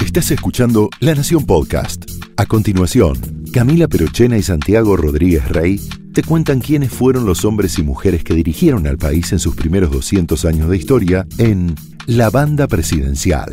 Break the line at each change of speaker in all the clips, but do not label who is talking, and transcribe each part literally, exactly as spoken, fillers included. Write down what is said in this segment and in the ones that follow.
Estás escuchando La Nación Podcast. A continuación, Camila Perochena y Santiago Rodríguez Rey te cuentan quiénes fueron los hombres y mujeres que dirigieron al país en sus primeros doscientos años de historia en La Banda Presidencial.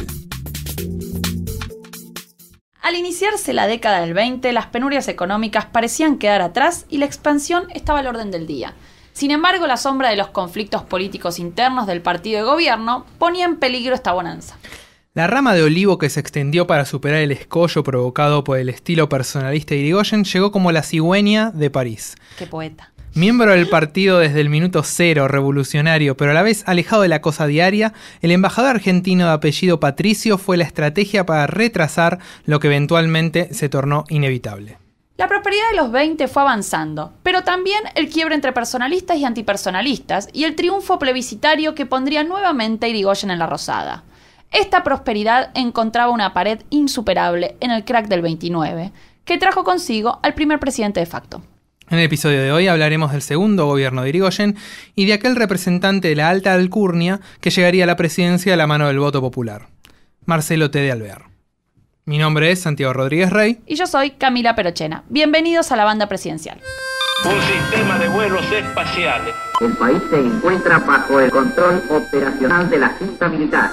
Al iniciarse la década del veinte, las penurias económicas parecían quedar atrás y la expansión estaba al orden del día. Sin embargo, la sombra de los conflictos políticos internos del partido de gobierno ponía en peligro esta bonanza.
La rama de olivo que se extendió para superar el escollo provocado por el estilo personalista de Irigoyen llegó como la cigüeña de París.
¡Qué poeta!
Miembro del partido desde el minuto cero, revolucionario, pero a la vez alejado de la cosa diaria, el embajador argentino de apellido Patricio fue la estrategia para retrasar lo que eventualmente se tornó inevitable.
La prosperidad de los veinte fue avanzando, pero también el quiebre entre personalistas y antipersonalistas y el triunfo plebiscitario que pondría nuevamente a Irigoyen en la rosada. Esta prosperidad encontraba una pared insuperable en el crack del veintinueve, que trajo consigo al primer presidente de facto.
En el episodio de hoy hablaremos del segundo gobierno de Irigoyen y de aquel representante de la alta alcurnia que llegaría a la presidencia de la mano del voto popular, Marcelo T. de Alvear. Mi nombre es Santiago Rodríguez Rey.
Y yo soy Camila Perochena. Bienvenidos a la Banda Presidencial.
Un sistema de vuelos espaciales.
El país se encuentra bajo el control operacional de la Junta Militar.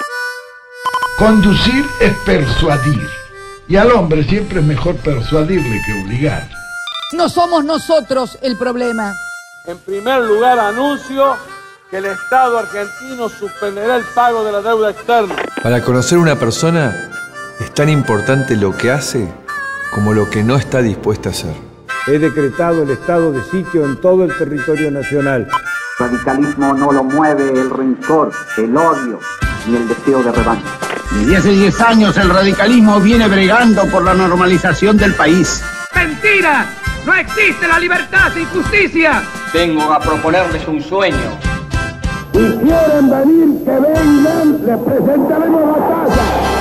Conducir es persuadir, y al hombre siempre es mejor persuadirle que obligar.
No somos nosotros el problema.
En primer lugar, anuncio que el Estado argentino suspenderá el pago de la deuda externa.
Para conocer una persona es tan importante lo que hace como lo que no está dispuesta a hacer.
He decretado el estado de sitio en todo el territorio nacional.
El radicalismo no lo mueve el rencor, el odio ni el deseo de revancha.
Desde hace diez años el radicalismo viene bregando por la normalización del país.
¡Mentira! ¡No existe la libertad sin justicia!
Vengo a proponerles un sueño.
Si quieren venir, que vengan, les presentaremos batalla.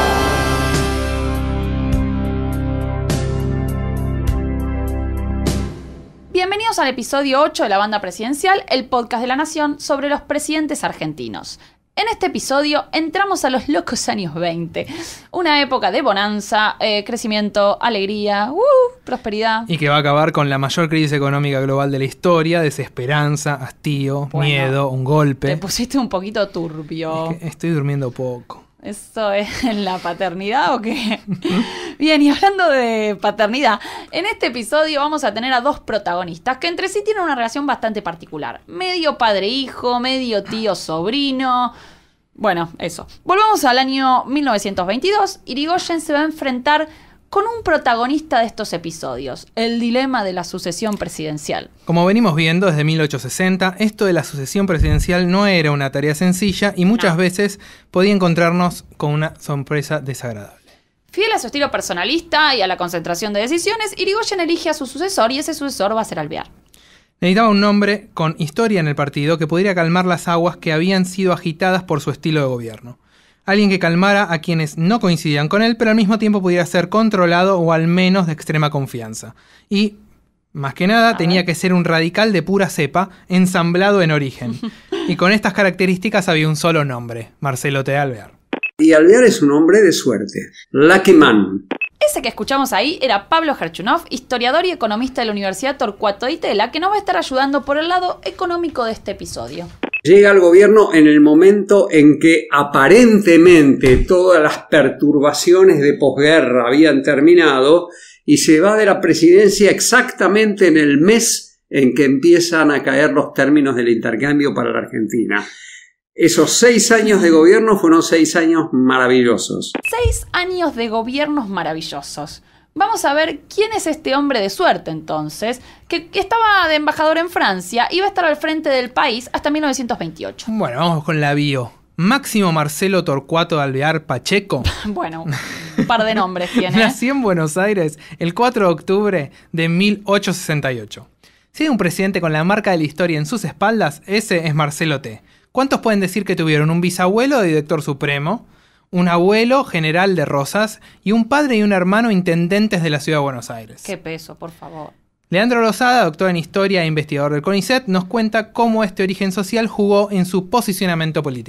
Bienvenidos al episodio ocho de la Banda Presidencial, el podcast de La Nación sobre los presidentes argentinos. En este episodio entramos a los locos años veinte, una época de bonanza, eh, crecimiento, alegría, uh, prosperidad.
Y que va a acabar con la mayor crisis económica global de la historia, desesperanza, hastío, bueno, miedo, un golpe.
Te pusiste un poquito turbio.
Es que estoy durmiendo poco.
¿Eso es en la paternidad o qué? Bien, y hablando de paternidad, en este episodio vamos a tener a dos protagonistas que entre sí tienen una relación bastante particular. Medio padre-hijo, medio tío-sobrino. Bueno, eso. Volvamos al año mil novecientos veintidós. Irigoyen se va a enfrentar con un protagonista de estos episodios, el dilema de la sucesión presidencial.
Como venimos viendo desde mil ochocientos sesenta, esto de la sucesión presidencial no era una tarea sencilla y muchas no. veces podía encontrarnos con una sorpresa desagradable.
Fiel a su estilo personalista y a la concentración de decisiones, Irigoyen elige a su sucesor y ese sucesor va a ser Alvear.
Necesitaba un hombre con historia en el partido que pudiera calmar las aguas que habían sido agitadas por su estilo de gobierno. Alguien que calmara a quienes no coincidían con él, pero al mismo tiempo pudiera ser controlado o al menos de extrema confianza. Y, más que nada, a tenía ver. que ser un radical de pura cepa, ensamblado en origen. Y con estas características había un solo nombre, Marcelo T. de Alvear.
Y Alvear es un hombre de suerte, lucky man.
Ese que escuchamos ahí era Pablo Gerchunov, historiador y economista de la Universidad Torcuato Di Itela, que nos va a estar ayudando por el lado económico de este episodio.
Llega al gobierno en el momento en que aparentemente todas las perturbaciones de posguerra habían terminado y se va de la presidencia exactamente en el mes en que empiezan a caer los términos del intercambio para la Argentina. Esos seis años de gobierno fueron seis años maravillosos.
Seis años de gobiernos maravillosos. Vamos a ver quién es este hombre de suerte entonces, que, que estaba de embajador en Francia y va a estar al frente del país hasta mil novecientos veintiocho.
Bueno, vamos con la bio. Máximo Marcelo Torcuato de Alvear Pacheco.
Bueno, un par de nombres tiene.
Nació en Buenos Aires el cuatro de octubre de mil ochocientos sesenta y ocho. Si hay un presidente con la marca de la historia en sus espaldas, ese es Marcelo T. ¿Cuántos pueden decir que tuvieron un bisabuelo de director supremo, un abuelo general de Rosas y un padre y un hermano intendentes de la ciudad de Buenos Aires?
Qué peso, por favor.
Leandro Lozada, doctor en Historia e investigador del CONICET, nos cuenta cómo este origen social jugó en su posicionamiento político.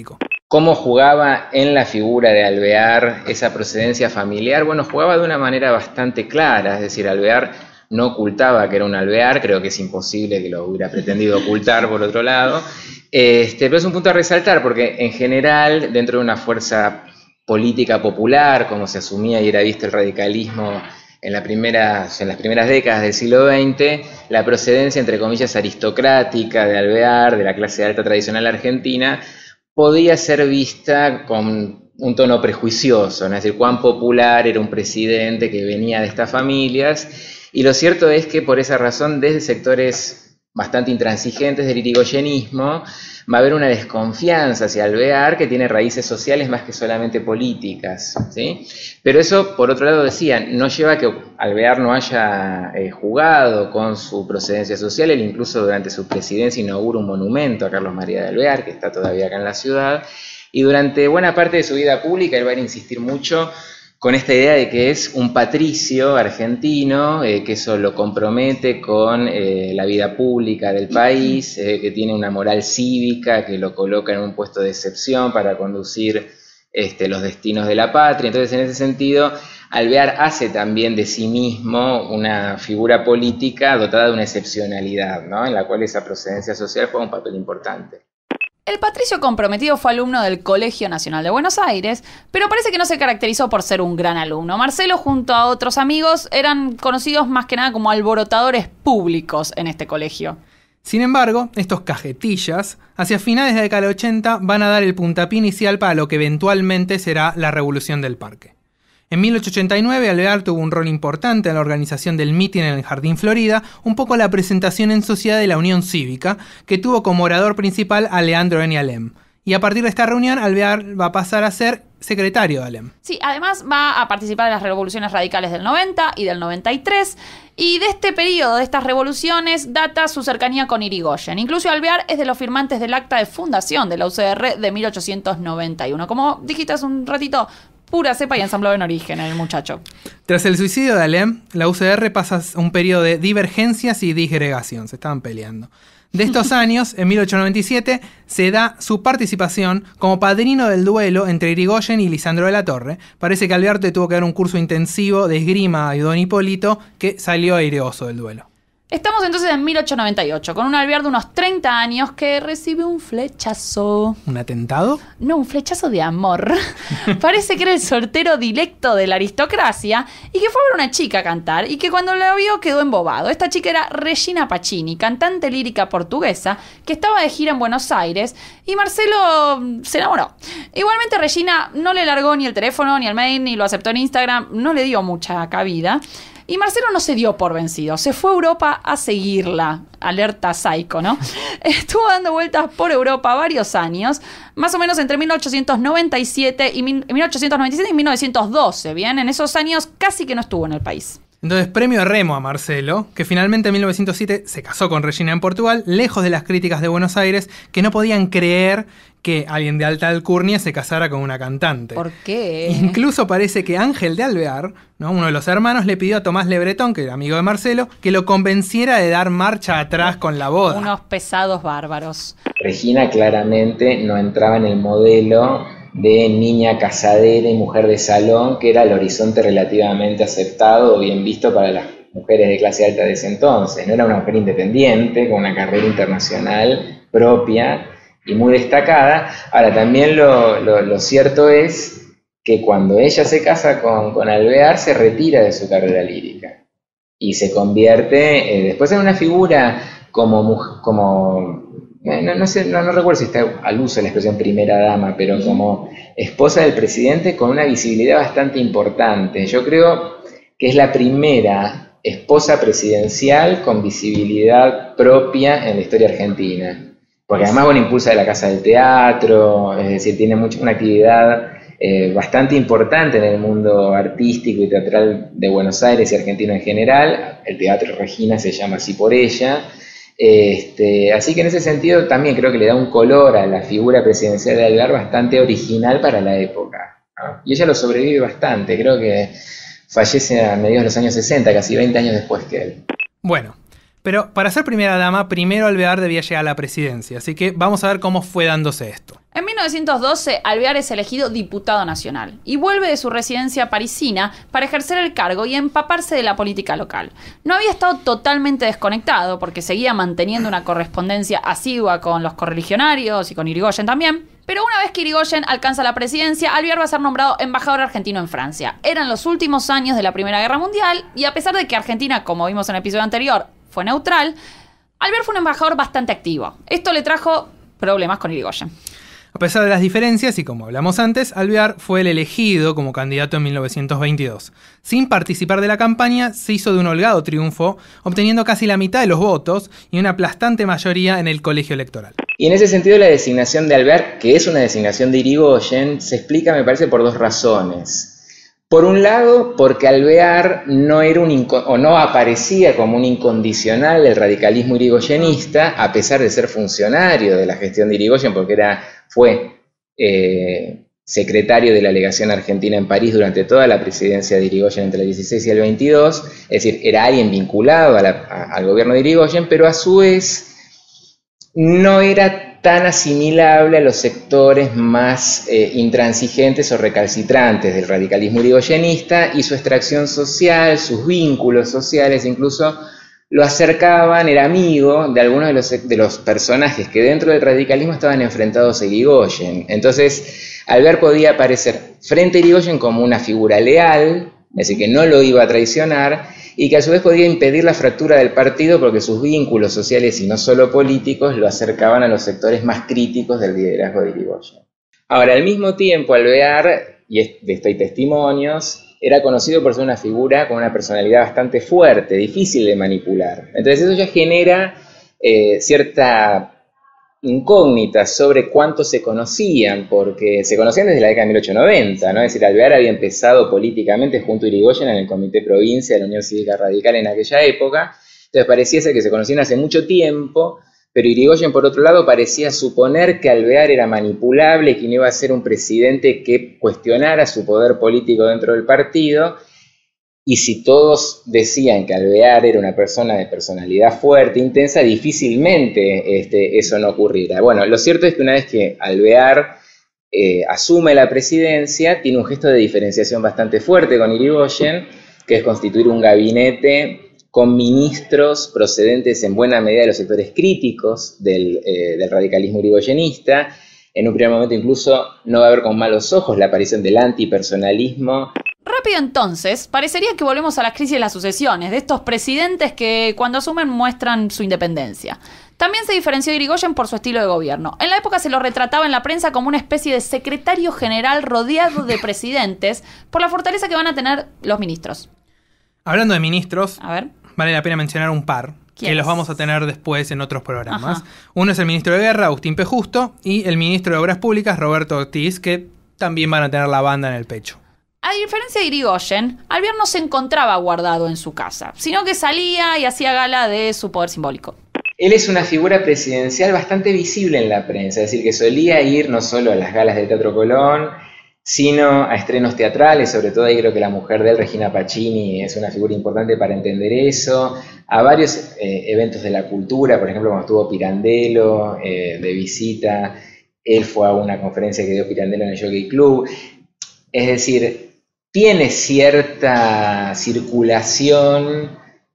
¿Cómo jugaba en la figura de Alvear esa procedencia familiar? Bueno, jugaba de una manera bastante clara, es decir, Alvear no ocultaba que era un Alvear, creo que es imposible que lo hubiera pretendido ocultar por otro lado, este, pero es un punto a resaltar porque en general, dentro de una fuerza política popular, como se asumía y era visto el radicalismo en, la primera, en las primeras décadas del siglo veinte, la procedencia, entre comillas, aristocrática de Alvear, de la clase alta tradicional argentina, podía ser vista con un tono prejuicioso, ¿no? Es decir, cuán popular era un presidente que venía de estas familias. Y lo cierto es que por esa razón, desde sectores bastante intransigentes del irigoyenismo, va a haber una desconfianza hacia Alvear que tiene raíces sociales más que solamente políticas, ¿sí? Pero eso, por otro lado, decía, no lleva a que Alvear no haya eh, jugado con su procedencia social. Él incluso durante su presidencia inaugura un monumento a Carlos María de Alvear, que está todavía acá en la ciudad, y durante buena parte de su vida pública él va a insistir mucho con esta idea de que es un patricio argentino, eh, que eso lo compromete con eh, la vida pública del país, eh, que tiene una moral cívica, que lo coloca en un puesto de excepción para conducir este, los destinos de la patria. Entonces, en ese sentido, Alvear hace también de sí mismo una figura política dotada de una excepcionalidad, ¿no? En la cual esa procedencia social juega un papel importante.
El patricio comprometido fue alumno del Colegio Nacional de Buenos Aires, pero parece que no se caracterizó por ser un gran alumno. Marcelo, junto a otros amigos, eran conocidos más que nada como alborotadores públicos en este colegio.
Sin embargo, estos cajetillas, hacia finales de la década del ochenta, van a dar el puntapié inicial para lo que eventualmente será la Revolución del Parque. En mil ochocientos ochenta y nueve, Alvear tuvo un rol importante en la organización del mitin en el Jardín Florida, un poco la presentación en sociedad de la Unión Cívica, que tuvo como orador principal a Leandro N. Alem. Y a partir de esta reunión, Alvear va a pasar a ser secretario de Alem.
Sí, además va a participar en las revoluciones radicales del noventa y del noventa y tres, y de este periodo, de estas revoluciones, data su cercanía con Irigoyen. Incluso Alvear es de los firmantes del acta de fundación de la U C R de mil ochocientos noventa y uno. Como dijiste hace un ratito, pura cepa y ensamblado en origen el muchacho.
Tras el suicidio de Alem, la U C R pasa un periodo de divergencias y disgregación. Se estaban peleando. De estos años, en mil ochocientos noventa y siete, se da su participación como padrino del duelo entre Irigoyen y Lisandro de la Torre. Parece que Alvear tuvo que dar un curso intensivo de esgrima a Don Hipólito, que salió aireoso del duelo.
Estamos entonces en mil ochocientos noventa y ocho, con un Alvear de unos treinta años que recibe un flechazo.
¿Un atentado?
No, un flechazo de amor. Parece que era el soltero directo de la aristocracia y que fue a ver una chica cantar y que cuando la vio quedó embobado. Esta chica era Regina Pacini, cantante lírica portuguesa, que estaba de gira en Buenos Aires y Marcelo se enamoró. Igualmente Regina no le largó ni el teléfono, ni el mail, ni lo aceptó en Instagram, no le dio mucha cabida. Y Marcelo no se dio por vencido, se fue a Europa a seguirla, alerta psycho, ¿no? Estuvo dando vueltas por Europa varios años, más o menos entre mil ochocientos noventa y siete y mil ochocientos noventa y siete y mil novecientos doce, ¿bien? En esos años casi que no estuvo en el país.
Entonces, premio remo a Marcelo, que finalmente en mil novecientos siete se casó con Regina en Portugal, lejos de las críticas de Buenos Aires, que no podían creer que alguien de alta alcurnia se casara con una cantante.
¿Por qué?
Incluso parece que Ángel de Alvear, ¿no?, uno de los hermanos, le pidió a Tomás Le Breton, que era amigo de Marcelo, que lo convenciera de dar marcha atrás con la boda.
Unos pesados bárbaros.
Regina claramente no entraba en el modelo de niña casadera y mujer de salón, que era el horizonte relativamente aceptado o bien visto para las mujeres de clase alta de ese entonces. No era una mujer independiente, con una carrera internacional propia y muy destacada. Ahora, también lo, lo, lo cierto es que cuando ella se casa con, con Alvear, se retira de su carrera lírica y se convierte eh, después en una figura como... como No, no, sé, no, no recuerdo si está al uso de la expresión primera dama, pero como esposa del presidente con una visibilidad bastante importante. Yo creo que es la primera esposa presidencial con visibilidad propia en la historia argentina. Porque además, bueno, impulsa de la Casa del Teatro, es decir, tiene mucho, una actividad eh, bastante importante en el mundo artístico y teatral de Buenos Aires y argentino en general. El Teatro Regina se llama así por ella. Este, así que en ese sentido también creo que le da un color a la figura presidencial de Alvear bastante original para la época, ¿no? Y ella lo sobrevive bastante, creo que fallece a mediados de los años sesenta, casi veinte años después que él.
Bueno, pero para ser primera dama, primero Alvear debía llegar a la presidencia, así que vamos a ver cómo fue dándose esto.
En mil novecientos doce, Alvear es elegido diputado nacional y vuelve de su residencia parisina para ejercer el cargo y empaparse de la política local. No había estado totalmente desconectado porque seguía manteniendo una correspondencia asidua con los correligionarios y con Irigoyen también, pero una vez que Irigoyen alcanza la presidencia, Alvear va a ser nombrado embajador argentino en Francia. Eran los últimos años de la Primera Guerra Mundial y a pesar de que Argentina, como vimos en el episodio anterior, fue neutral, Alvear fue un embajador bastante activo. Esto le trajo problemas con Irigoyen.
A pesar de las diferencias, y como hablamos antes, Alvear fue el elegido como candidato en mil novecientos veintidós. Sin participar de la campaña, se hizo de un holgado triunfo, obteniendo casi la mitad de los votos y una aplastante mayoría en el colegio electoral.
Y en ese sentido la designación de Alvear, que es una designación de Irigoyen, se explica, me parece, por dos razones. Por un lado, porque Alvear no era un inco- o no aparecía como un incondicional del radicalismo irigoyenista, a pesar de ser funcionario de la gestión de Irigoyen, porque era, fue eh, secretario de la legación argentina en París durante toda la presidencia de Irigoyen entre el dieciséis y el veintidós, es decir, era alguien vinculado a la, a, al gobierno de Irigoyen, pero a su vez no era tan asimilable a los sectores más eh, intransigentes o recalcitrantes del radicalismo irigoyenista, y su extracción social, sus vínculos sociales incluso lo acercaban, era amigo de algunos de los, de los personajes que dentro del radicalismo estaban enfrentados a Irigoyen. Entonces, Alvear podía aparecer frente a Irigoyen como una figura leal, es decir, que no lo iba a traicionar, y que a su vez podía impedir la fractura del partido porque sus vínculos sociales y no solo políticos lo acercaban a los sectores más críticos del liderazgo de Irigoyen. Ahora, al mismo tiempo, Alvear, y de esto hay testimonios, era conocido por ser una figura con una personalidad bastante fuerte, difícil de manipular. Entonces eso ya genera eh, cierta incógnita sobre cuánto se conocían, porque se conocían desde la década de mil ochocientos noventa, ¿no? Es decir, Alvear había empezado políticamente junto a Irigoyen en el Comité Provincia de la Unión Cívica Radical en aquella época, entonces parecía ser que se conocían hace mucho tiempo, pero Irigoyen, por otro lado, parecía suponer que Alvear era manipulable y que no iba a ser un presidente que cuestionara su poder político dentro del partido. Y si todos decían que Alvear era una persona de personalidad fuerte, intensa, difícilmente este, eso no ocurriera. Bueno, lo cierto es que una vez que Alvear eh, asume la presidencia, tiene un gesto de diferenciación bastante fuerte con Irigoyen, que es constituir un gabinete con ministros procedentes en buena medida de los sectores críticos del, eh, del radicalismo irigoyenista. En un primer momento incluso no va a ver con malos ojos la aparición del antipersonalismo.
Rápido entonces, parecería que volvemos a la crisis de las sucesiones, de estos presidentes que cuando asumen muestran su independencia. También se diferenció de Irigoyen por su estilo de gobierno. En la época se lo retrataba en la prensa como una especie de secretario general rodeado de presidentes por la fortaleza que van a tener los ministros.
Hablando de ministros,
a ver,
vale la pena mencionar un par, que
es?
los vamos a tener después en otros programas.
Ajá.
Uno es el ministro de Guerra, Agustín P. Justo, y el ministro de Obras Públicas, Roberto Ortiz, que también van a tener la banda en el pecho.
A diferencia de Irigoyen, Alvear no se encontraba guardado en su casa, sino que salía y hacía gala de su poder simbólico.
Él es una figura presidencial bastante visible en la prensa, es decir, que solía ir no solo a las galas del Teatro Colón, sino a estrenos teatrales, sobre todo ahí creo que la mujer de él, Regina Pacini, es una figura importante para entender eso, a varios eh, eventos de la cultura, por ejemplo, cuando estuvo Pirandello eh, de visita, él fue a una conferencia que dio Pirandello en el Jockey Club, es decir, tiene cierta circulación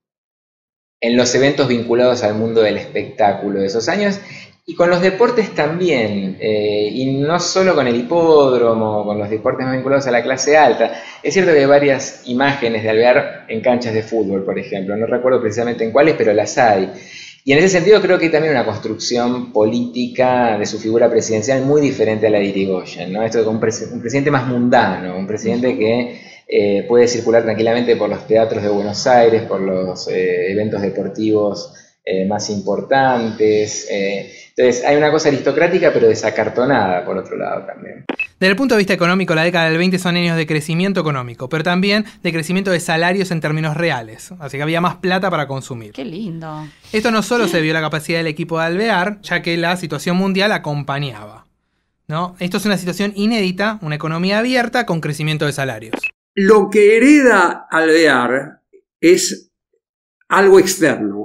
en los eventos vinculados al mundo del espectáculo de esos años, y con los deportes también, eh, y no solo con el hipódromo, con los deportes más vinculados a la clase alta. Es cierto que hay varias imágenes de Alvear en canchas de fútbol, por ejemplo, no recuerdo precisamente en cuáles, pero las hay. Y en ese sentido creo que hay también una construcción política de su figura presidencial muy diferente a la de Irigoyen, ¿no? Esto es un, pres- un presidente más mundano, un presidente que eh, puede circular tranquilamente por los teatros de Buenos Aires, por los eh, eventos deportivos eh, más importantes. Eh, entonces hay una cosa aristocrática pero desacartonada por otro lado también.
Desde el punto de vista económico, la década del veinte son años de crecimiento económico, pero también de crecimiento de salarios en términos reales. Así que había más plata para consumir.
¡Qué lindo!
Esto no solo se vio la capacidad del equipo de Alvear, ya que la situación mundial acompañaba, ¿no? Esto es una situación inédita, una economía abierta con crecimiento de salarios.
Lo que hereda Alvear es algo externo,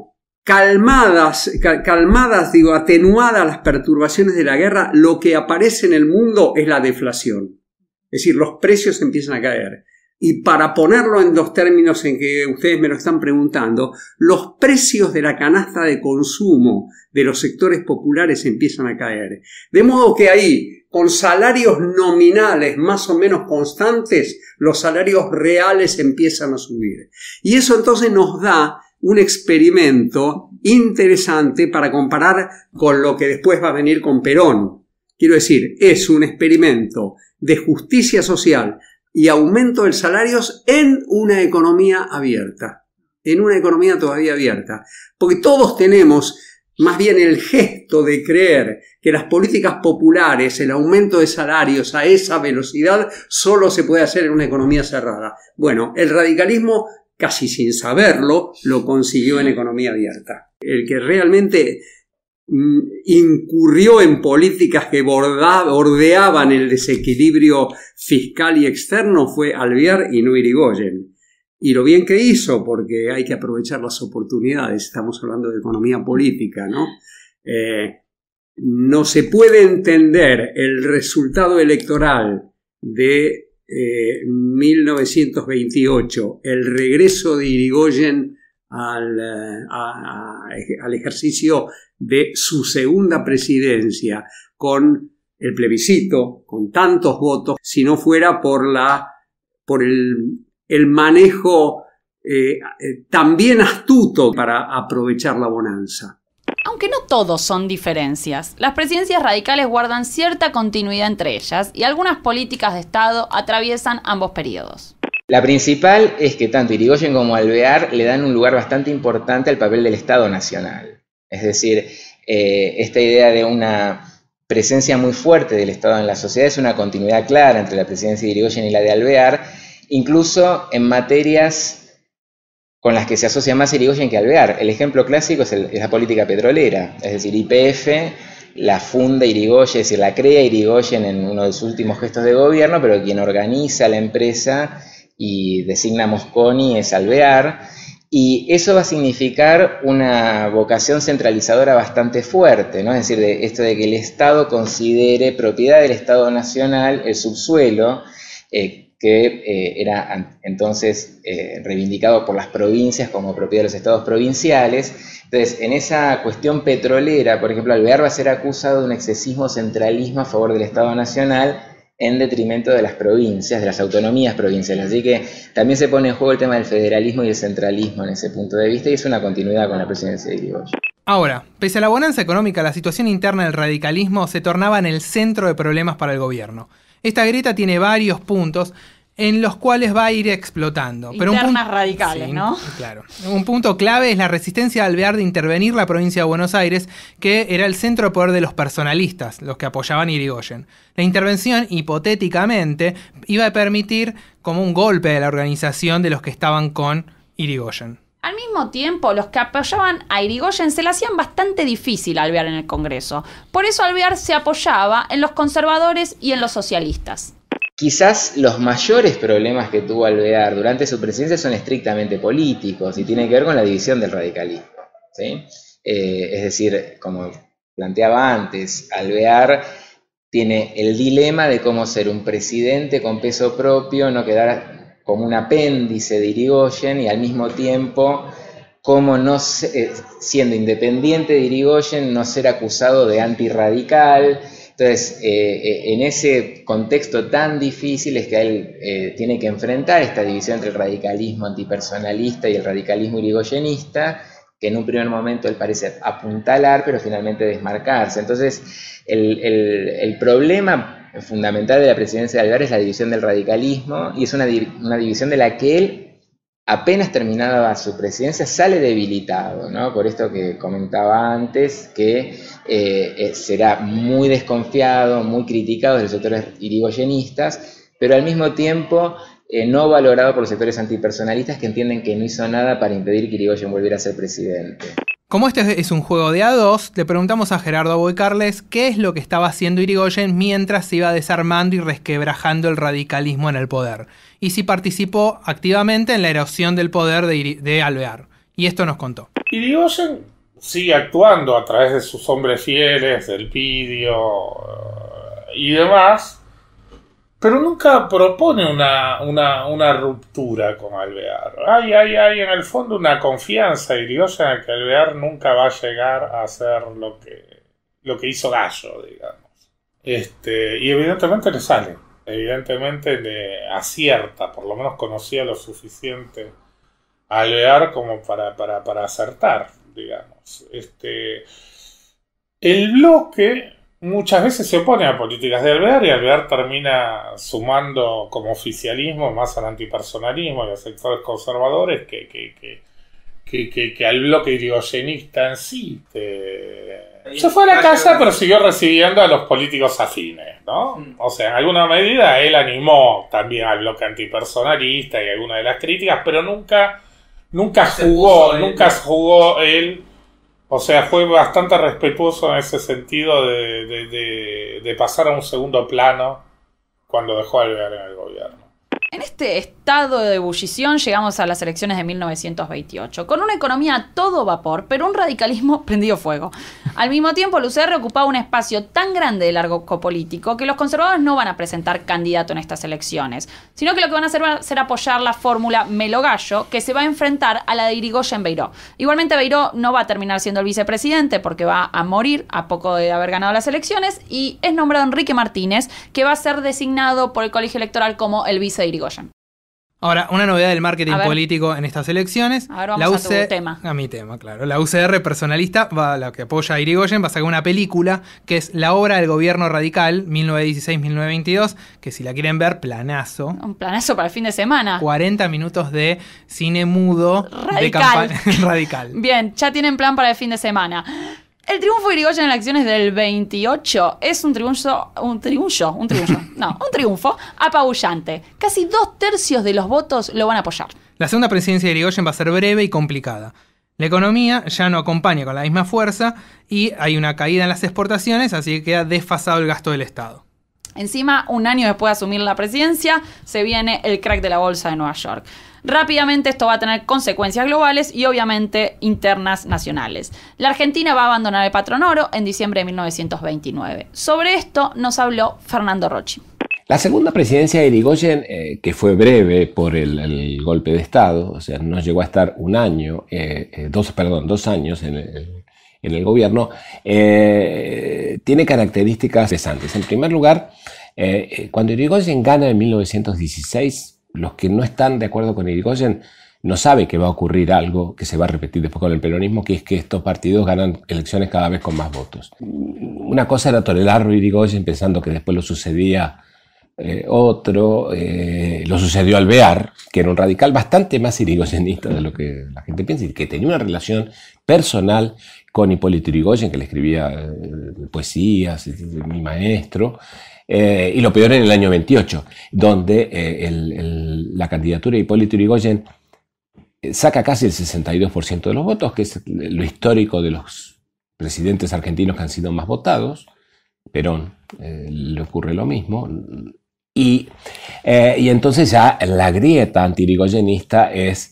calmadas, cal, calmadas, digo, atenuadas las perturbaciones de la guerra, lo que aparece en el mundo es la deflación. Es decir, los precios empiezan a caer. Y para ponerlo en los términos en que ustedes me lo están preguntando, los precios de la canasta de consumo de los sectores populares empiezan a caer. De modo que ahí, con salarios nominales más o menos constantes, los salarios reales empiezan a subir. Y eso entonces nos da un experimento interesante para comparar con lo que después va a venir con Perón. Quiero decir, es un experimento de justicia social y aumento de salarios en una economía abierta, en una economía todavía abierta. Porque todos tenemos más bien el gesto de creer que las políticas populares, el aumento de salarios a esa velocidad, solo se puede hacer en una economía cerrada. Bueno, el radicalismo, casi sin saberlo, lo consiguió en economía abierta. El que realmente incurrió en políticas que bordeaban el desequilibrio fiscal y externo fue Alvear y no Irigoyen. Y lo bien que hizo, porque hay que aprovechar las oportunidades, estamos hablando de economía política, ¿no? Eh, no se puede entender el resultado electoral de eh, mil novecientos veintiocho, el regreso de Irigoyen al, a, a, al ejercicio de su segunda presidencia con el plebiscito, con tantos votos, si no fuera por la por el, el manejo eh, también astuto para aprovechar la bonanza.
Aunque no todos son diferencias, las presidencias radicales guardan cierta continuidad entre ellas y algunas políticas de Estado atraviesan ambos periodos.
La principal es que tanto Irigoyen como Alvear le dan un lugar bastante importante al papel del Estado Nacional. Es decir, eh, esta idea de una presencia muy fuerte del Estado en la sociedad es una continuidad clara entre la presidencia de Irigoyen y la de Alvear, incluso en materias con las que se asocia más Irigoyen que Alvear. El ejemplo clásico es, el, es la política petrolera, es decir, Y P F la funda Irigoyen, es decir, la crea Irigoyen en uno de sus últimos gestos de gobierno, pero quien organiza la empresa y designa a Mosconi es Alvear. Y eso va a significar una vocación centralizadora bastante fuerte, ¿no? Es decir, de esto de que el Estado considere propiedad del Estado Nacional el subsuelo, eh, que eh, era entonces eh, reivindicado por las provincias como propiedad de los estados provinciales. Entonces, en esa cuestión petrolera, por ejemplo, Alvear va a ser acusado de un excesismo centralismo a favor del Estado Nacional, en detrimento de las provincias, de las autonomías provinciales. Así que también se pone en juego el tema del federalismo y el centralismo en ese punto de vista, y es una continuidad con la presidencia de Irigoyen.
Ahora, pese a la bonanza económica, la situación interna del radicalismo se tornaba en el centro de problemas para el gobierno. Esta grieta tiene varios puntos en los cuales va a ir explotando.
Internas
Pero un punto,
radicales,
sí,
¿no?
Claro. Un punto clave es la resistencia de Alvear de intervenir la provincia de Buenos Aires, que era el centro de poder de los personalistas, los que apoyaban a Irigoyen. La intervención, hipotéticamente, iba a permitir como un golpe de la organización de los que estaban con Irigoyen.
Al mismo tiempo, los que apoyaban a Irigoyen se le hacían bastante difícil a Alvear en el Congreso. Por eso Alvear se apoyaba en los conservadores y en los socialistas.
Quizás los mayores problemas que tuvo Alvear durante su presidencia son estrictamente políticos y tienen que ver con la división del radicalismo, ¿sí? Eh, es decir, como planteaba antes, Alvear tiene el dilema de cómo ser un presidente con peso propio, no quedar como un apéndice de Irigoyen, y al mismo tiempo cómo no eh, siendo independiente de Irigoyen no ser acusado de antirradical. Entonces, eh, en ese contexto tan difícil es que él eh, tiene que enfrentar esta división entre el radicalismo antipersonalista y el radicalismo irigoyenista, que en un primer momento él parece apuntalar, pero finalmente desmarcarse. Entonces, el, el, el problema fundamental de la presidencia de Alvear es la división del radicalismo, y es una, una división de la que él, apenas terminada su presidencia, sale debilitado, ¿no? Por esto que comentaba antes, que eh, será muy desconfiado, muy criticado de los sectores irigoyenistas, pero al mismo tiempo eh, no valorado por los sectores antipersonalistas, que entienden que no hizo nada para impedir que Irigoyen volviera a ser presidente.
Como este es un juego de a dos, le preguntamos a Gerardo Boicarles qué es lo que estaba haciendo Irigoyen mientras se iba desarmando y resquebrajando el radicalismo en el poder, y si participó activamente en la erosión del poder de, de Alvear. Y esto nos contó.
Irigoyen
sigue actuando a través de sus hombres fieles, del Pidio y demás, pero nunca propone una, una, una ruptura con Alvear. Hay, hay, hay en el fondo una confianza de Irigoyen en que Alvear nunca va a llegar a hacer lo que, lo que hizo Gallo, digamos. Este, y evidentemente le sale, evidentemente le acierta, por lo menos conocía lo suficiente a Alvear como para, para, para acertar, digamos. Este, el bloque muchas veces se opone a políticas de Alvear y Alvear termina sumando como oficialismo más al antipersonalismo y a sectores conservadores que, que, que, que, que, que al bloque irigoyenista en sí. Te... Se fue a la casa, pero siguió recibiendo a los políticos afines, ¿no? O sea, en alguna medida él animó también al bloque antipersonalista y algunas de las críticas, pero nunca, nunca jugó, nunca jugó él. O sea, fue bastante respetuoso en ese sentido de, de, de, de pasar a un segundo plano cuando dejó a Alvear en el gobierno.
En este estado de ebullición llegamos a las elecciones de mil novecientos veintiocho, con una economía a todo vapor, pero un radicalismo prendido fuego. Al mismo tiempo, el U C R ocupaba un espacio tan grande del arco político que los conservadores no van a presentar candidato en estas elecciones, sino que lo que van a hacer va a ser apoyar la fórmula Melo-Gallo, que se va a enfrentar a la de Irigoyen-Beiró. Igualmente, Beiró no va a terminar siendo el vicepresidente porque va a morir a poco de haber ganado las elecciones, y es nombrado Enrique Martínez, que va a ser designado por el colegio electoral como el vice de Irigoyen.
Ahora, una novedad del marketing político en estas elecciones.
A ver, vamos
la U C...
a tu tema.
A mi tema, claro. La U C R personalista, va, la que apoya a Irigoyen, va a sacar una película que es La obra del gobierno radical, mil novecientos dieciséis a mil novecientos veintidós, que si la quieren ver, planazo.
Un planazo para el fin de semana.
cuarenta minutos de cine mudo
radical.
de campaña radical.
Bien, ya tienen plan para el fin de semana. El triunfo de Irigoyen en las elecciones del veintiocho es un triunfo, un triunfo, un triunfo, no, un triunfo apabullante. Casi dos tercios de los votos lo van a apoyar.
La segunda presidencia de Irigoyen va a ser breve y complicada. La economía ya no acompaña con la misma fuerza y hay una caída en las exportaciones, así que queda desfasado el gasto del Estado.
Encima, un año después de asumir la presidencia, se viene el crack de la bolsa de Nueva York. Rápidamente esto va a tener consecuencias globales y obviamente internas nacionales. La Argentina va a abandonar el patrón oro en diciembre de mil novecientos veintinueve. Sobre esto nos habló Fernando Rocchi.
La segunda presidencia de Irigoyen, eh, que fue breve por el, el golpe de Estado, o sea, no llegó a estar un año, eh, eh, dos, perdón, dos años en el, en el gobierno, eh, tiene características interesantes. En primer lugar, eh, cuando Irigoyen gana en mil novecientos dieciséis, los que no están de acuerdo con Irigoyen no saben que va a ocurrir algo que se va a repetir después con el peronismo, que es que estos partidos ganan elecciones cada vez con más votos. Una cosa era tolerarlo Irigoyen pensando que después lo sucedía eh, otro, eh, lo sucedió Alvear, que era un radical bastante más irigoyenista de lo que la gente piensa, y que tenía una relación personal con Hipólito Yrigoyen, que le escribía eh, poesías, mi maestro. Eh, y lo peor en el año veintiocho, donde eh, el, el, la candidatura de Hipólito Yrigoyen saca casi el sesenta y dos por ciento de los votos, que es lo histórico de los presidentes argentinos que han sido más votados. Perón eh, le ocurre lo mismo. Y, eh, y entonces ya la grieta anti-irigoyenista es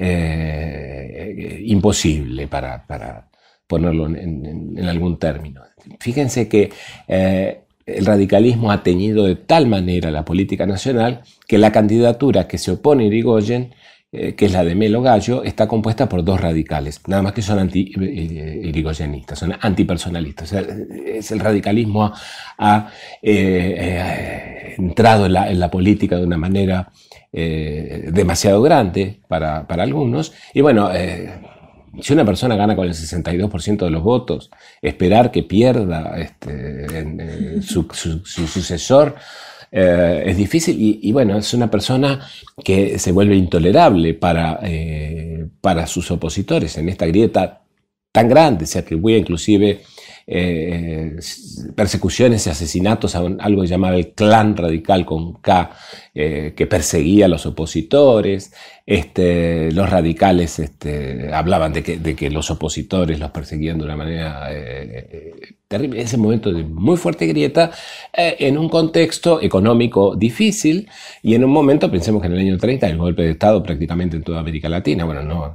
eh, imposible para, para ponerlo en, en, en algún término. Fíjense que eh, el radicalismo ha teñido de tal manera la política nacional que la candidatura que se opone a Irigoyen, eh, que es la de Melo-Gallo, está compuesta por dos radicales, nada más que son anti-irigoyenistas, son antipersonalistas. O sea, es el radicalismo ha, ha eh, eh, entrado en la, en la política de una manera eh, demasiado grande para, para algunos, y bueno... Eh, Si una persona gana con el sesenta y dos por ciento de los votos, esperar que pierda este, en, en su, su, su sucesor eh, es difícil. Y, y bueno, es una persona que se vuelve intolerable para, eh, para sus opositores en esta grieta tan grande. Se atribuye inclusive eh, persecuciones y asesinatos a un, algo llamado el clan radical con K, eh, que perseguía a los opositores. Este, los radicales este, hablaban de que, de que los opositores los perseguían de una manera eh, eh, terrible. Ese momento de muy fuerte grieta eh, en un contexto económico difícil y en un momento, pensemos que en el año treinta, el golpe de Estado prácticamente en toda América Latina. Bueno, no,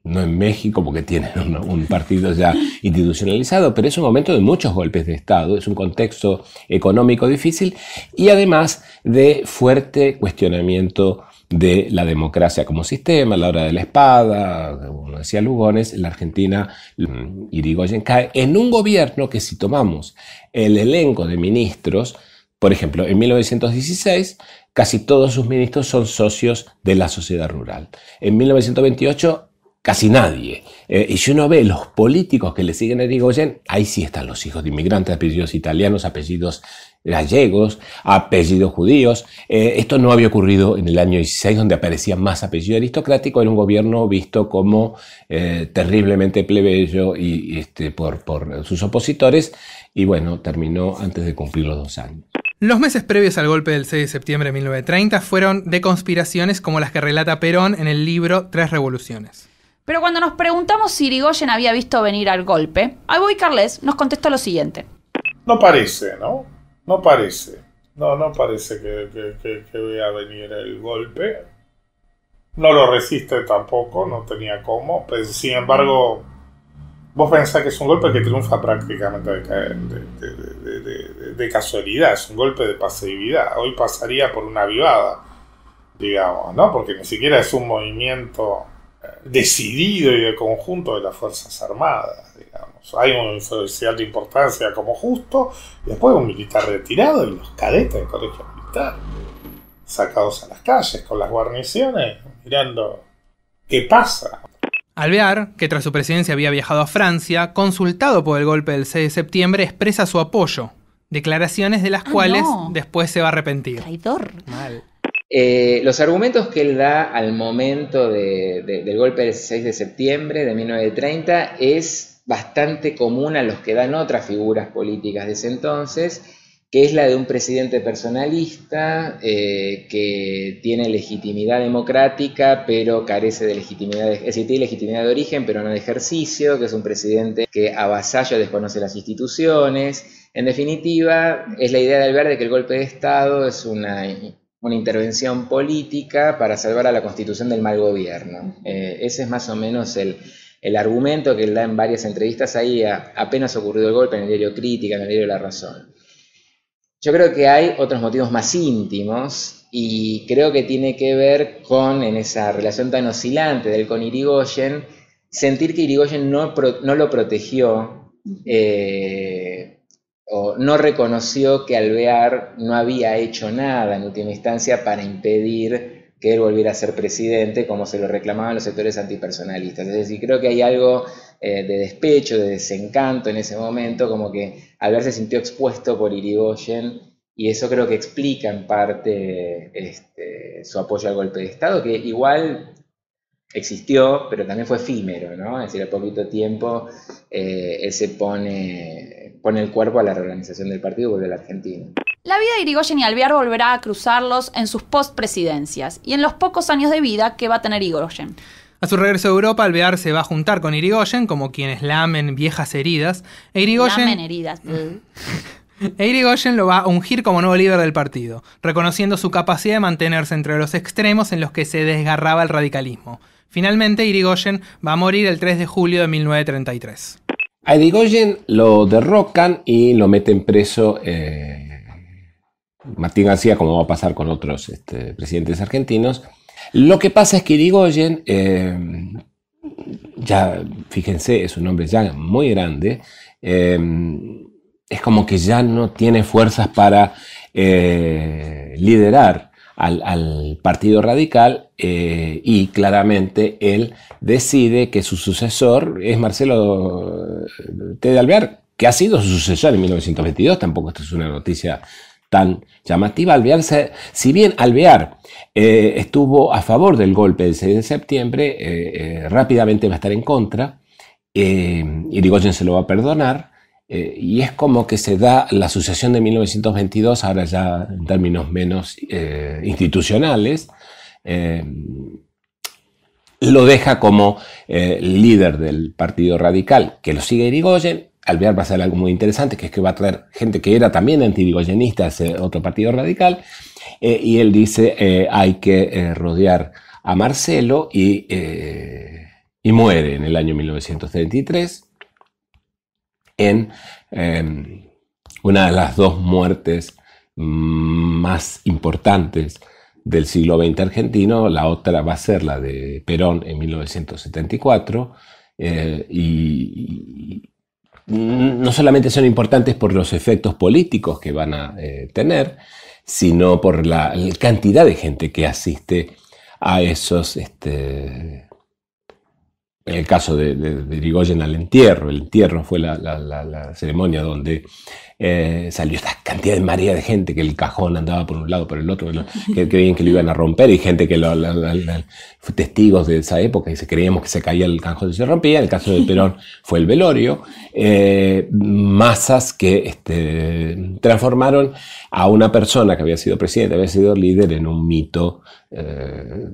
no en México porque tienen un, un partido ya institucionalizado, pero es un momento de muchos golpes de Estado, es un contexto económico difícil y además de fuerte cuestionamiento de la democracia como sistema, a la hora de la espada, como decía Lugones, en la Argentina Irigoyen cae en un gobierno que, si tomamos el elenco de ministros, por ejemplo, en mil novecientos dieciséis, casi todos sus ministros son socios de la sociedad rural. En mil novecientos veintiocho, casi nadie. Eh, y si uno ve los políticos que le siguen a Irigoyen, ahí sí están los hijos de inmigrantes, apellidos italianos, apellidos gallegos, apellidos judíos. Eh, esto no había ocurrido en el año dieciséis, donde aparecía más apellido aristocrático en un gobierno visto como eh, terriblemente plebeyo y, este, por, por sus opositores. Y bueno, terminó antes de cumplir los dos años.
Los meses previos al golpe del seis de septiembre de mil novecientos treinta fueron de conspiraciones como las que relata Perón en el libro Tres Revoluciones.
Pero cuando nos preguntamos si Irigoyen había visto venir al golpe, Alboy Carles nos contestó lo siguiente.
No parece, ¿no? No parece. No, no parece que, que, que, que vea venir el golpe. No lo resiste tampoco, no tenía cómo. Pero, sin embargo, vos pensás que es un golpe que triunfa prácticamente de, de, de, de, de, de casualidad. Es un golpe de pasividad. Hoy pasaría por una avivada, digamos, ¿no? Porque ni siquiera es un movimiento decidido y de conjunto de las Fuerzas Armadas, digamos. Hay un oficial de importancia como Justo, y después un militar retirado y los cadetes del colegio militar, sacados a las calles con las guarniciones, mirando qué pasa.
Alvear, que tras su presidencia había viajado a Francia, consultado por el golpe del seis de septiembre, expresa su apoyo, declaraciones de las ah, cuales no. después se va a arrepentir.
Traidor.
Mal.
Eh, los argumentos que él da al momento de, de, del golpe del seis de septiembre de mil novecientos treinta es bastante común a los que dan otras figuras políticas de ese entonces, que es la de un presidente personalista eh, que tiene legitimidad democrática pero carece de legitimidad, de, es decir, tiene legitimidad de origen pero no de ejercicio, que es un presidente que avasalla o desconoce las instituciones. En definitiva, es la idea de Alvear de que el golpe de Estado es una... una intervención política para salvar a la Constitución del mal gobierno. Eh, ese es más o menos el, el argumento que él da en varias entrevistas ahí a, apenas ocurrido el golpe, en el diario Crítica, en el diario La Razón. Yo creo que hay otros motivos más íntimos y creo que tiene que ver con, en esa relación tan oscilante de él con Irigoyen, sentir que Irigoyen no, pro, no lo protegió, eh, o no reconoció que Alvear no había hecho nada en última instancia para impedir que él volviera a ser presidente, como se lo reclamaban los sectores antipersonalistas. Es decir, creo que hay algo eh, de despecho, de desencanto en ese momento, como que Alvear se sintió expuesto por Irigoyen, y eso creo que explica en parte este, su apoyo al golpe de Estado, que igual existió, pero también fue efímero, ¿no? Es decir, al poquito tiempo eh, él se pone, pone el cuerpo a la reorganización del partido y vuelve a la Argentina.
La vida de Irigoyen y Alvear volverá a cruzarlos en sus postpresidencias y en los pocos años de vida que va a tener Irigoyen.
A su regreso a Europa, Alvear se va a juntar con Irigoyen, como quienes lamen viejas heridas, e Irigoyen...
Lamen heridas.
E Irigoyen lo va a ungir como nuevo líder del partido, reconociendo su capacidad de mantenerse entre los extremos en los que se desgarraba el radicalismo. Finalmente, Irigoyen va a morir el tres de julio de mil novecientos treinta y tres.
A Irigoyen lo derrocan y lo meten preso eh, Martín García, como va a pasar con otros este, presidentes argentinos. Lo que pasa es que Irigoyen, eh, ya fíjense, es un hombre ya muy grande, eh, es como que ya no tiene fuerzas para eh, liderar al, al Partido Radical eh, y claramente él decide que su sucesor es Marcelo T. de Alvear, que ha sido su sucesor en mil novecientos veintidós, tampoco esto es una noticia tan llamativa. Alvear, se, si bien Alvear eh, estuvo a favor del golpe del seis de septiembre, eh, eh, rápidamente va a estar en contra, eh, Irigoyen se lo va a perdonar, Eh, y es como que se da la sucesión de mil novecientos veintidós, ahora ya en términos menos eh, institucionales, eh, lo deja como eh, líder del Partido Radical, que lo sigue Irigoyen. Alvear va a hacer algo muy interesante, que es que va a traer gente que era también anti-irigoyenista a ese otro Partido Radical, eh, y él dice eh, hay que eh, rodear a Marcelo y... Eh, y muere en el año mil novecientos treinta y tres en eh, una de las dos muertes más importantes del siglo veinte argentino. La otra va a ser la de Perón en mil novecientos setenta y cuatro, eh, y, y no solamente son importantes por los efectos políticos que van a eh, tener, sino por la, la cantidad de gente que asiste a esos, este, en el caso de, de, de Irigoyen, al entierro. El entierro fue la, la, la, la ceremonia donde eh, salió esta cantidad de marea de gente, que el cajón andaba por un lado, por el otro, que creían que lo iban a romper, y gente que lo, la, la, la, testigos de esa época, y se creíamos que se caía el cajón y se rompía. En el caso de Perón fue el velorio. Eh, masas que este, transformaron a una persona que había sido presidente, había sido líder, en un mito eh,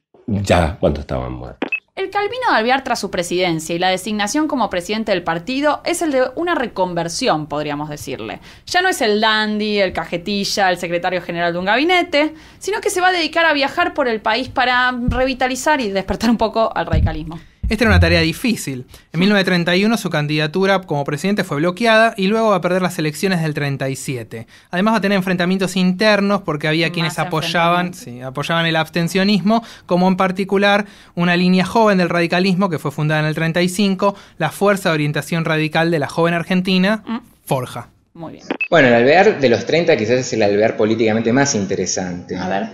ya cuando estaban muertos.
El Calvino de Alvear tras su presidencia y la designación como presidente del partido es el de una reconversión, podríamos decirle. Ya no es el dandy, el cajetilla, el secretario general de un gabinete, sino que se va a dedicar a viajar por el país para revitalizar y despertar un poco al radicalismo.
Esta era una tarea difícil. En mil novecientos treinta y uno su candidatura como presidente fue bloqueada y luego va a perder las elecciones del treinta y siete. Además va a tener enfrentamientos internos porque había Más quienes apoyaban, sí, apoyaban el abstencionismo, como en particular una línea joven del radicalismo que fue fundada en el treinta y cinco, la Fuerza de Orientación Radical de la Joven Argentina, mm. Forja.
Muy bien.
Bueno, el Alvear de los treinta quizás es el Alvear políticamente más interesante.
A ver.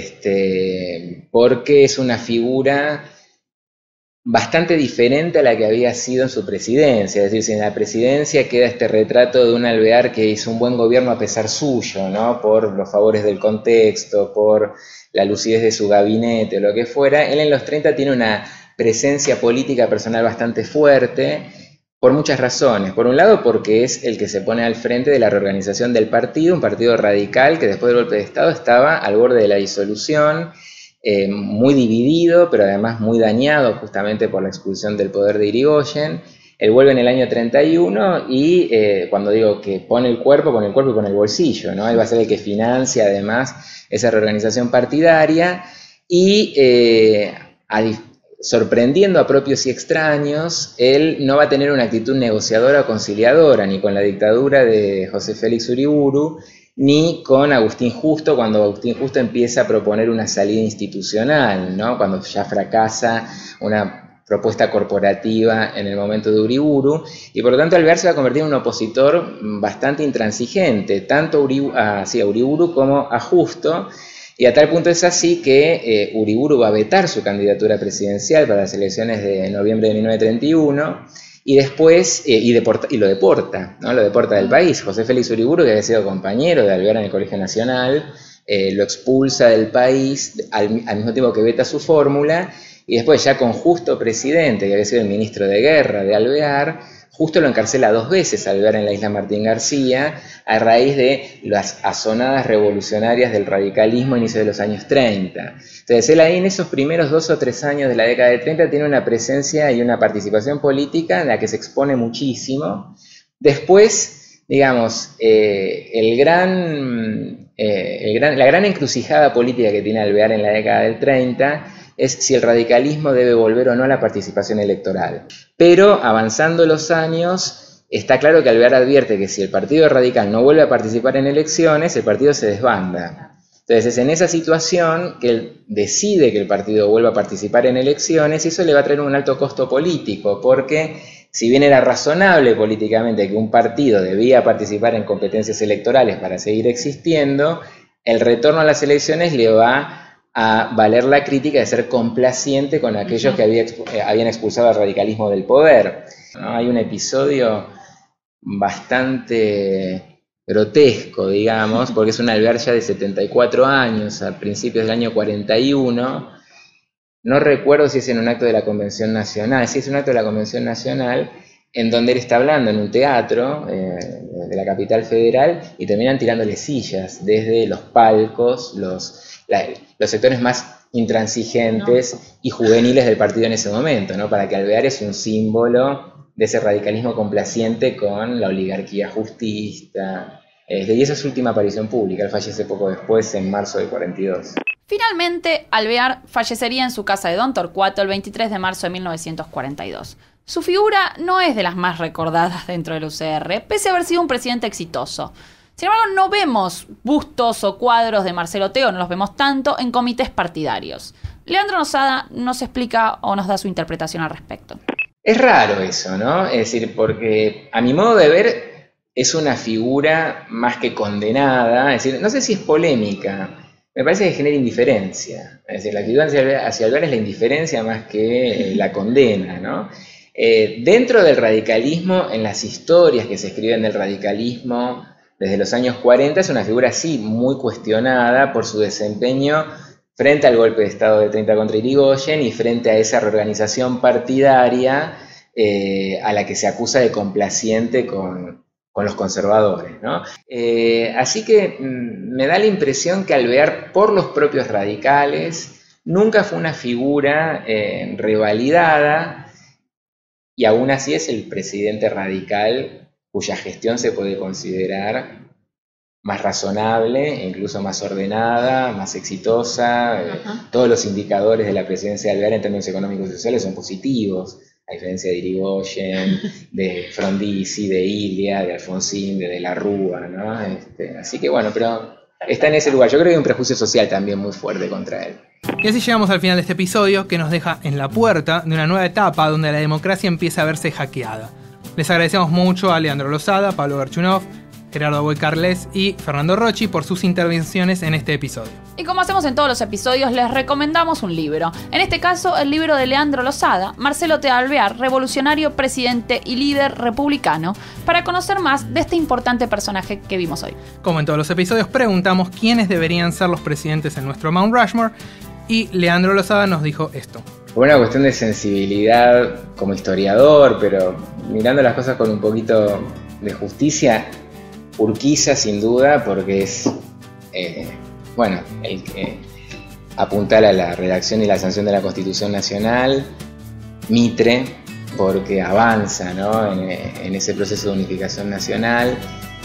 Este, porque es una figura bastante diferente a la que había sido en su presidencia. Es decir, si en la presidencia queda este retrato de un Alvear que hizo un buen gobierno a pesar suyo, ¿no? Por los favores del contexto, por la lucidez de su gabinete o lo que fuera, él en los treinta tiene una presencia política personal bastante fuerte, por muchas razones. Por un lado, porque es el que se pone al frente de la reorganización del partido, un partido radical que después del golpe de Estado estaba al borde de la disolución, Eh, muy dividido, pero además muy dañado justamente por la expulsión del poder de Irigoyen. Él vuelve en el año treinta y uno y eh, cuando digo que pone el cuerpo, pone el cuerpo y pone el bolsillo, ¿no? Él va a ser el que financia además esa reorganización partidaria y eh, a, sorprendiendo a propios y extraños, él no va a tener una actitud negociadora o conciliadora ni con la dictadura de José Félix Uriburu, ni con Agustín Justo, cuando Agustín Justo empieza a proponer una salida institucional, ¿no? Cuando ya fracasa una propuesta corporativa en el momento de Uriburu, y por lo tanto Alvear se va a convertir en un opositor bastante intransigente, tanto a, Uriburu, a, sí, a Uriburu como a Justo, y a tal punto es así que eh, Uriburu va a vetar su candidatura presidencial para las elecciones de noviembre de mil novecientos treinta y uno, y después, eh, y, deporta, y lo deporta, ¿no? Lo deporta del país. José Félix Uriburu, que había sido compañero de Alvear en el Colegio Nacional, eh, lo expulsa del país al, al mismo tiempo que veta su fórmula, y después ya con Justo presidente, que había sido el ministro de Guerra de Alvear, Justo lo encarcela dos veces a Alvear en la isla Martín García, a raíz de las azonadas revolucionarias del radicalismo a inicios de los años treinta. Entonces él ahí en esos primeros dos o tres años de la década de treinta tiene una presencia y una participación política en la que se expone muchísimo. Después, digamos, eh, el gran, eh, el gran, la gran encrucijada política que tiene Alvear en la década del treinta es si el radicalismo debe volver o no a la participación electoral. Pero avanzando los años, está claro que Alvear advierte que si el Partido Radical no vuelve a participar en elecciones, el partido se desbanda. Entonces es en esa situación que él decide que el partido vuelva a participar en elecciones, y eso le va a traer un alto costo político, porque si bien era razonable políticamente que un partido debía participar en competencias electorales para seguir existiendo, el retorno a las elecciones le va a valer la crítica de ser complaciente con aquellos que había expu- eh, habían expulsado al radicalismo del poder, ¿no? Hay un episodio bastante grotesco, digamos, porque es un Alvear ya de setenta y cuatro años, a principios del año cuarenta y uno, no recuerdo si es en un acto de la Convención Nacional, si es un acto de la Convención Nacional, en donde él está hablando en un teatro eh, de la capital federal, y terminan tirándole sillas desde los palcos, los... La, los sectores más intransigentes no. y juveniles del partido en ese momento, ¿no? Para que Alvear es un símbolo de ese radicalismo complaciente con la oligarquía justista. Eh, y esa es su última aparición pública. Él fallece poco después, en marzo del cuarenta y dos.
Finalmente, Alvear fallecería en su casa de Don Torcuato el veintitrés de marzo de mil novecientos cuarenta y dos. Su figura no es de las más recordadas dentro del U C R, pese a haber sido un presidente exitoso. Sin embargo, no vemos bustos o cuadros de Marcelo Teo, no los vemos tanto en comités partidarios. Leandro Losada nos explica o nos da su interpretación al respecto.
Es raro eso, ¿no? Es decir, porque a mi modo de ver es una figura más que condenada, es decir, no sé si es polémica, me parece que genera indiferencia. Es decir, la actitud hacia Alvear es la indiferencia más que la condena, ¿no? Eh, dentro del radicalismo, en las historias que se escriben del radicalismo desde los años cuarenta, es una figura así muy cuestionada por su desempeño frente al golpe de Estado de treinta contra Irigoyen y frente a esa reorganización partidaria eh, a la que se acusa de complaciente con, con los conservadores, ¿no? Eh, así que mm, me da la impresión que Alvear, por los propios radicales, nunca fue una figura eh, revalidada, y aún así es el presidente radical cuya gestión se puede considerar más razonable, incluso más ordenada, más exitosa. Ajá. Todos los indicadores de la presidencia de Alvear en términos económicos y sociales son positivos, a diferencia de Irigoyen, de Frondizi, de Ilia, de Alfonsín, de De la Rúa, ¿no? Este, así que bueno, pero está en ese lugar. Yo creo que hay un prejuicio social también muy fuerte contra él.
Y así llegamos al final de este episodio, que nos deja en la puerta de una nueva etapa donde la democracia empieza a verse hackeada. Les agradecemos mucho a Leandro Losada, Pablo Garchunov, Gerardo Boy-Carles y Fernando Rocchi por sus intervenciones en este episodio.
Y como hacemos en todos los episodios, les recomendamos un libro. En este caso, el libro de Leandro Losada, Marcelo Teo Alvear, revolucionario, presidente y líder republicano, para conocer más de este importante personaje que vimos hoy.
Como en todos los episodios, preguntamos quiénes deberían ser los presidentes en nuestro Mount Rushmore, y Leandro Losada nos dijo esto.
Por una cuestión de sensibilidad como historiador, pero mirando las cosas con un poquito de justicia, Urquiza sin duda, porque es, eh, bueno, el que apuntala a la redacción y la sanción de la Constitución Nacional. Mitre, porque avanza, ¿no?, en, en ese proceso de unificación nacional.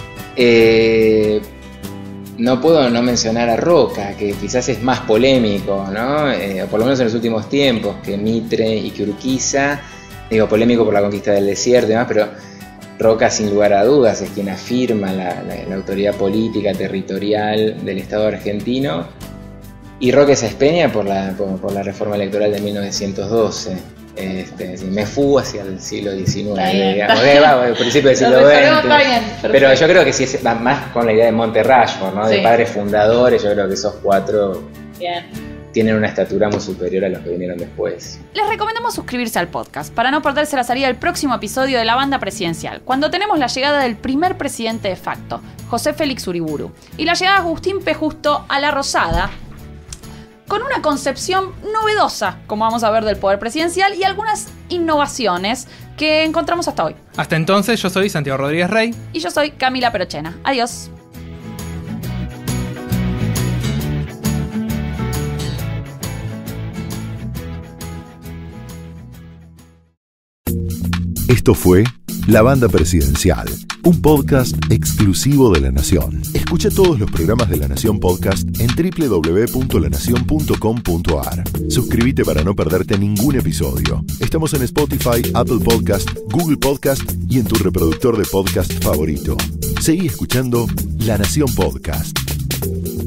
Eh, no puedo no mencionar a Roca, que quizás es más polémico, ¿no?, eh, por lo menos en los últimos tiempos, que Mitre y que Urquiza. Digo, polémico por la conquista del desierto y demás, pero Roca, sin lugar a dudas, es quien afirma la, la, la autoridad política, territorial del Estado argentino. Y Roque Sáenz Peña por la, por, por la reforma electoral de mil novecientos doce. Este, me fugo hacia el siglo diecinueve, digamos, que va, el principio del siglo veinte. Pero yo creo que sí es más con la idea de Monte Rushmore, ¿no? Sí. De padres fundadores. Yo creo que esos cuatro Bien. tienen una estatura muy superior a los que vinieron después.
Les recomendamos suscribirse al podcast para no perderse la salida del próximo episodio de La Banda Presidencial, cuando tenemos la llegada del primer presidente de facto, José Félix Uriburu, y la llegada de Agustín P. Justo a la Rosada, con una concepción novedosa, como vamos a ver, del poder presidencial y algunas innovaciones que encontramos hasta hoy.
Hasta entonces, yo soy Santiago Rodríguez Rey.
Y yo soy Camila Perochena. Adiós.
Esto fue La Banda Presidencial, un podcast exclusivo de La Nación. Escucha todos los programas de La Nación Podcast en doble u doble u doble u punto la nación punto com punto a r. Suscríbete para no perderte ningún episodio. Estamos en Spotify, Apple Podcast, Google Podcast y en tu reproductor de podcast favorito. Seguí escuchando La Nación Podcast.